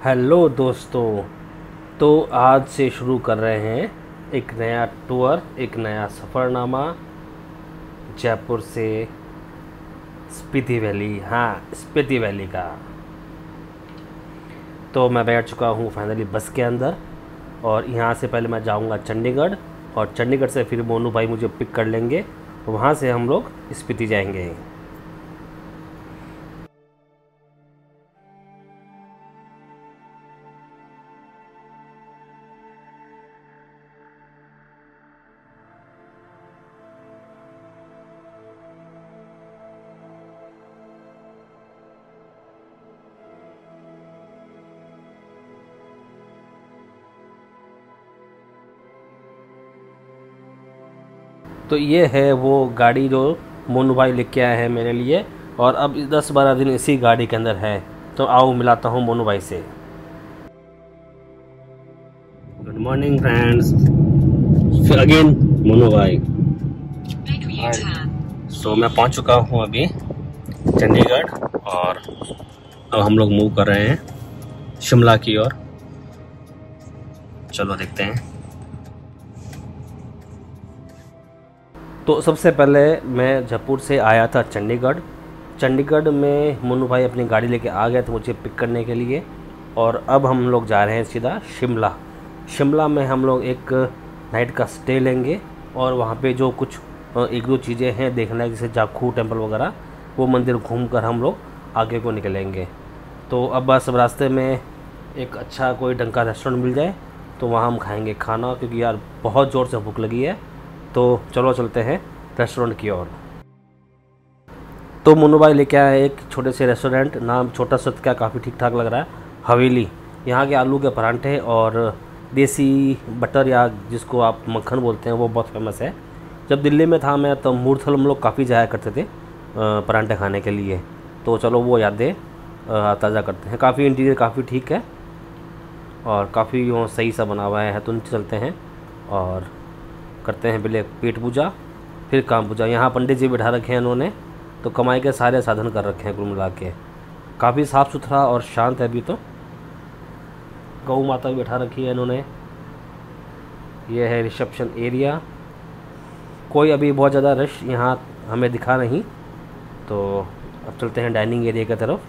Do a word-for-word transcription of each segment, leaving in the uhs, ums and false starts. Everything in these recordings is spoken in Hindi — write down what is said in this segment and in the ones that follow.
हेलो दोस्तों। तो आज से शुरू कर रहे हैं एक नया टूर, एक नया सफ़रनामा जयपुर से स्पीति वैली। हाँ, स्पीति वैली का। तो मैं बैठ चुका हूँ फाइनली बस के अंदर, और यहाँ से पहले मैं जाऊँगा चंडीगढ़, और चंडीगढ़ से फिर मोनू भाई मुझे पिक कर लेंगे, वहाँ से हम लोग स्पीति जाएंगे। तो ये है वो गाड़ी जो मोनू भाई लेके आए हैं मेरे लिए, और अब दस बारह दिन इसी गाड़ी के अंदर है। तो आओ मिलाता हूँ मोनू भाई से। गुड मॉर्निंग फ्रेंड्स, फिर अगेन मोनू भाई। सो मैं पहुँच चुका हूँ अभी चंडीगढ़, और अब हम लोग मूव कर रहे हैं शिमला की ओर। चलो देखते हैं। तो सबसे पहले मैं जयपुर से आया था चंडीगढ़। चंडीगढ़ में मोनू भाई अपनी गाड़ी लेके आ गए थे मुझे पिक करने के लिए, और अब हम लोग जा रहे हैं सीधा शिमला। शिमला में हम लोग एक नाइट का स्टे लेंगे, और वहाँ पे जो कुछ एक दो चीज़ें हैं देखना है, जैसे जाखू टेम्पल वगैरह, वो मंदिर घूम कर हम लोग आगे को निकलेंगे। तो अब बस रास्ते में एक अच्छा कोई ढंग का रेस्टोरेंट मिल जाए तो वहाँ हम खाएँगे खाना, क्योंकि यार बहुत ज़ोर से भूख लगी है। तो चलो चलते हैं रेस्टोरेंट की ओर। तो मोनू भाई लेके आए एक छोटे से रेस्टोरेंट, नाम छोटा सा क्या, काफ़ी ठीक ठाक लग रहा है, हवेली। यहाँ के आलू के परांठे और देसी बटर, या जिसको आप मक्खन बोलते हैं, वो बहुत फेमस है। जब दिल्ली में था मैं तो मूर्थल हम लोग काफ़ी जाया करते थे परांठे खाने के लिए। तो चलो वो यादें ताज़ा करते हैं। काफ़ी इंटीरियर काफ़ी ठीक है, और काफ़ी वो सही सा बना हुआ है। तो नीचे चलते हैं और करते हैं पहले पेट पूजा, फिर काम पूजा। यहाँ पंडित जी बिठा रखे हैं इन्होंने, तो कमाई के सारे साधन कर रखे हैं कुल मिला के। काफ़ी साफ़ सुथरा और शांत है। अभी तो गौ माता भी बिठा रखी है इन्होंने। यह है रिसेप्शन एरिया। कोई अभी बहुत ज़्यादा रश यहाँ हमें दिखा नहीं। तो अब चलते हैं डाइनिंग एरिया की तरफ।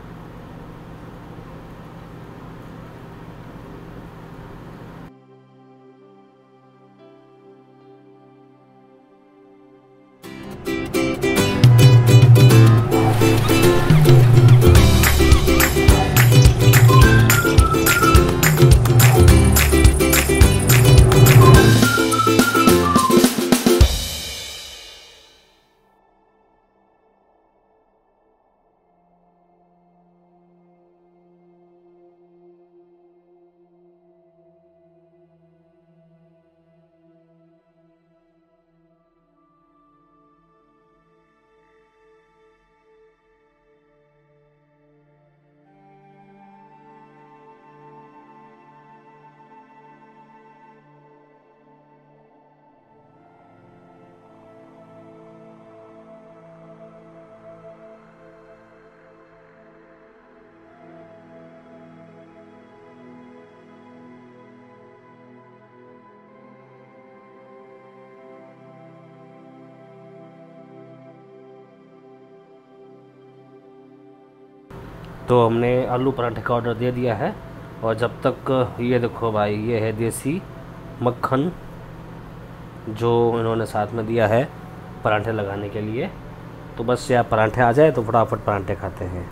तो हमने आलू पराठे का ऑर्डर दे दिया है, और जब तक ये देखो भाई, ये है देसी मक्खन जो इन्होंने साथ में दिया है पराठे लगाने के लिए। तो बस यार पराठे आ जाए तो फटाफट पराठे खाते हैं।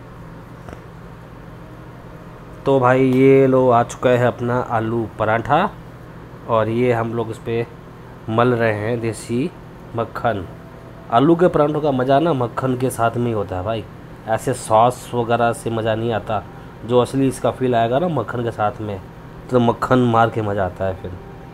तो भाई ये लो आ चुका है अपना आलू पराठा, और ये हम लोग इस पर मल रहे हैं देसी मक्खन। आलू के पराठों का मज़ा ना मक्खन के साथ में ही होता है भाई। ऐसे सॉस वगैरह से मज़ा नहीं आता। जो असली इसका फील आएगा ना मक्खन के साथ में, तो मक्खन मार के मज़ा आता है फिर।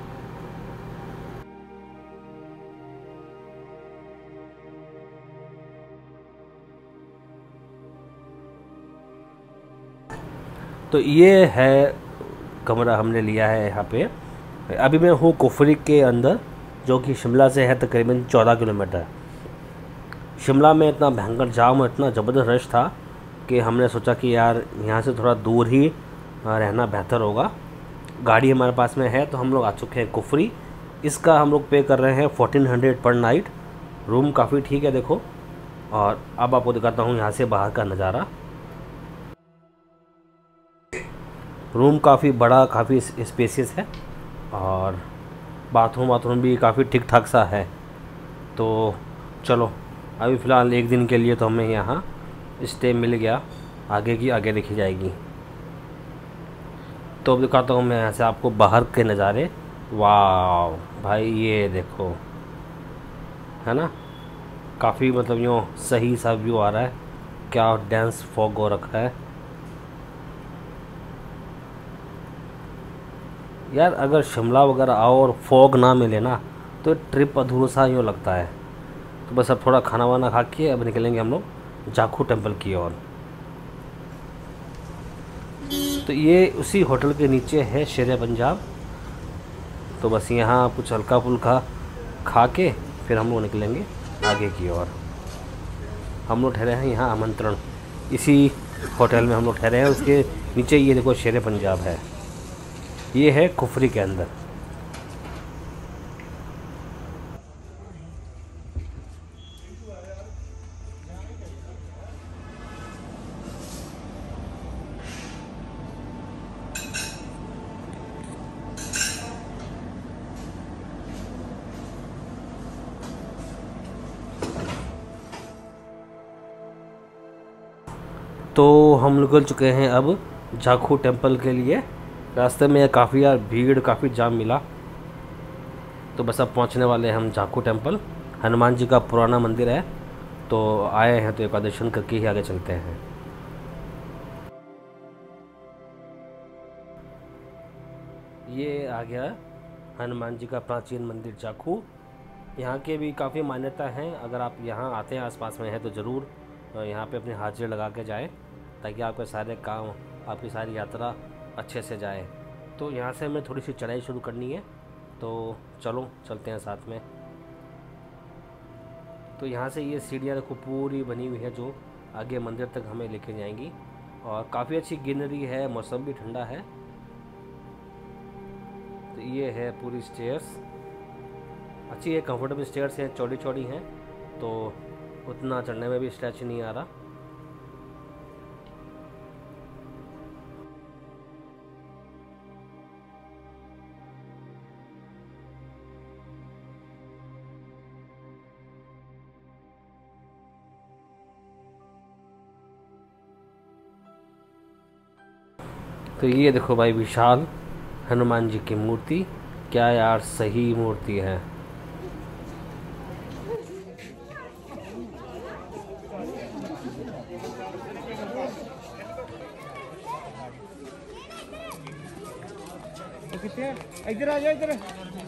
तो ये है कमरा हमने लिया है यहाँ पे। अभी मैं हूँ कुफरी के अंदर, जो कि शिमला से है तकरीबन चौदह किलोमीटर। शिमला में इतना भयंकर जाम और इतना ज़बरदस्त रश था कि हमने सोचा कि यार यहाँ से थोड़ा दूर ही रहना बेहतर होगा। गाड़ी हमारे पास में है तो हम लोग आ चुके हैं कुफरी। इसका हम लोग पे कर रहे हैं fourteen hundred per night. Room काफ़ी ठीक है देखो। और अब आपको दिखाता हूँ यहाँ से बाहर का नज़ारा। रूम काफ़ी बड़ा, काफ़ी स्पेसियस है और बाथरूम वाथरूम भी काफ़ी ठीक ठाक सा है। तो चलो अभी फ़िलहाल एक दिन के लिए तो हमें यहाँ स्टे मिल गया, आगे की आगे देखी जाएगी। तो अब दिखाता हूँ मैं यहाँ से आपको बाहर के नज़ारे। वाह भाई ये देखो, है ना, काफ़ी मतलब यूँ सही सा व्यू आ रहा है। क्या डेंस फॉग हो रखा है यार। अगर शिमला वगैरह आओ और फॉग ना मिले ना तो ट्रिप अधूरा सा यूँ लगता है। तो बस अब थोड़ा खाना वाना खा के अब निकलेंगे हम लोग जाखू टेम्पल की ओर। तो ये उसी होटल के नीचे है शेर पंजाब। तो बस यहाँ कुछ हल्का फुल्का खा के फिर हम लोग निकलेंगे आगे की ओर। हम लोग ठहरे हैं यहाँ आमंत्रण, इसी होटल में हम लोग ठहरे हैं। उसके नीचे ये देखो शेर पंजाब है, ये है कुफरी के अंदर। तो हम निकल चुके हैं अब जाखू टेम्पल के लिए। रास्ते में काफ़ी यार भीड़, काफ़ी जाम मिला। तो बस अब पहुंचने वाले हैं हम जाखू टेम्पल। हनुमान जी का पुराना मंदिर है, तो आए हैं तो एक बार दर्शन करके ही आगे चलते हैं। ये आ गया हनुमान जी का प्राचीन मंदिर जाखू। यहाँ के भी काफ़ी मान्यता हैं। अगर आप यहाँ आते हैं, आसपास में हैं, तो ज़रूर यहाँ पे अपनी हाजिरी लगा के जाएं, ताकि आपके सारे काम, आपकी सारी यात्रा अच्छे से जाए। तो यहाँ से हमें थोड़ी सी चढ़ाई शुरू करनी है, तो चलो चलते हैं साथ में। तो यहाँ से ये सीढ़ियाँ देखो पूरी बनी हुई है जो आगे मंदिर तक हमें लेके जाएंगी। और काफ़ी अच्छी ग्रीनरी है, मौसम भी ठंडा है। तो ये है पूरी स्टेयर्स, अच्छी है, कंफर्टेबल स्टेयर्स हैं, चौड़ी चौड़ी हैं, तो उतना चढ़ने में भी स्ट्रेच नहीं आ रहा। तो ये देखो भाई विशाल हनुमान जी की मूर्ति, क्या यार सही मूर्ति है। इधर आ जाओ, इधर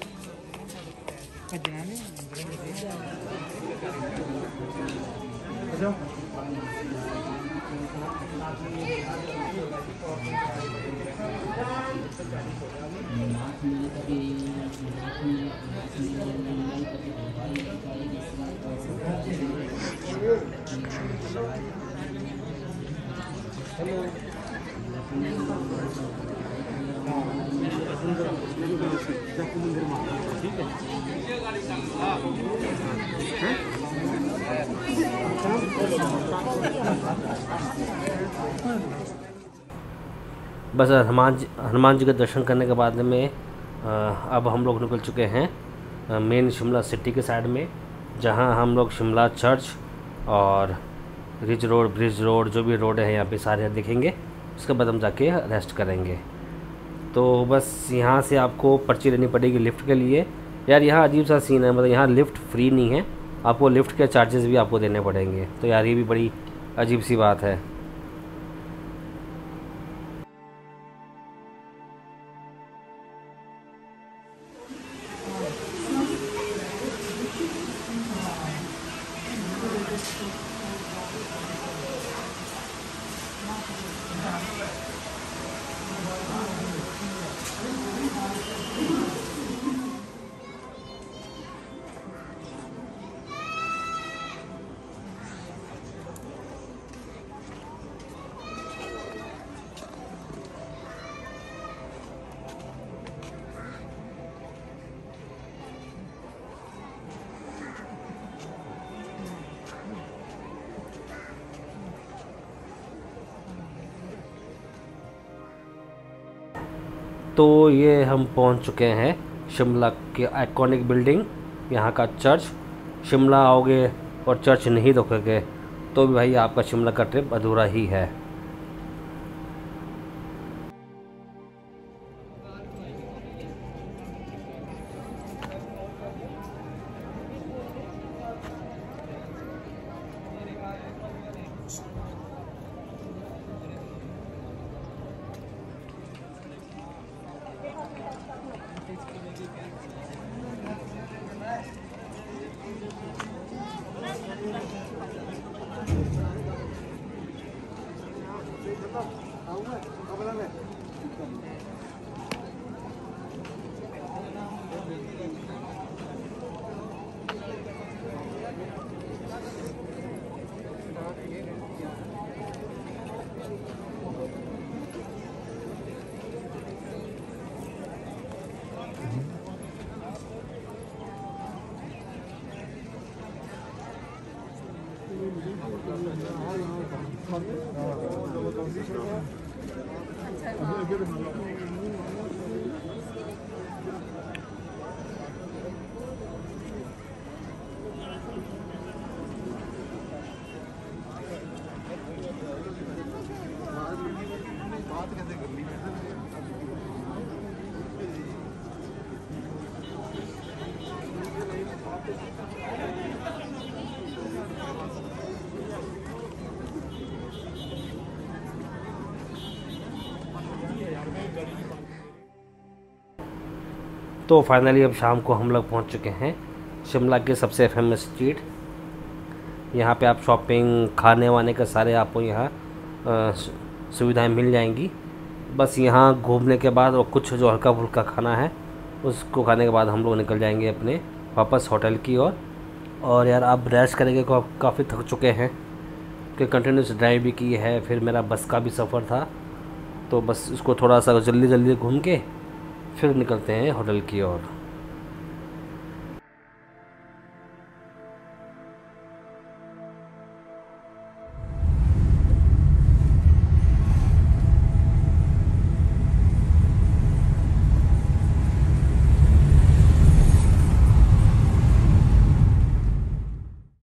ठीक है। बस हनुमान जी हनुमान जी के दर्शन करने के बाद में आ, अब हम लोग निकल चुके हैं मेन शिमला सिटी के साइड में, जहां हम लोग शिमला चर्च और रिज रोड, ब्रिज रोड, जो भी रोड है यहाँ पे सारे दिखेंगे। उसके बाद हम जाके रेस्ट करेंगे। तो बस यहाँ से आपको पर्ची लेनी पड़ेगी लिफ्ट के लिए। यार यहाँ अजीब सा सीन है, मतलब यहाँ लिफ्ट फ्री नहीं है, आपको लिफ्ट के चार्जेस भी आपको देने पड़ेंगे। तो यार ये भी बड़ी अजीब सी बात है। तो ये हम पहुंच चुके हैं शिमला के आइकॉनिक बिल्डिंग, यहाँ का चर्च। शिमला आओगे और चर्च नहीं देखोगे तो भी भाई आपका शिमला का ट्रिप अधूरा ही है। तो फाइनली अब शाम को हम लोग पहुंच चुके हैं शिमला के सबसे फेमस स्ट्रीट। यहाँ पे आप शॉपिंग, खाने वाने का सारे आपको यहाँ सुविधाएं मिल जाएंगी। बस यहाँ घूमने के बाद और कुछ जो हल्का फुल्का खाना है उसको खाने के बाद हम लोग निकल जाएंगे अपने वापस होटल की ओर। और, और यार अब रेस्ट करेंगे, को काफ़ी थक चुके हैं कि कंटिन्यूस ड्राइव भी की है, फिर मेरा बस का भी सफ़र था, तो बस इसको थोड़ा सा जल्दी जल्दी घूम के फिर निकलते हैं होटल की ओर।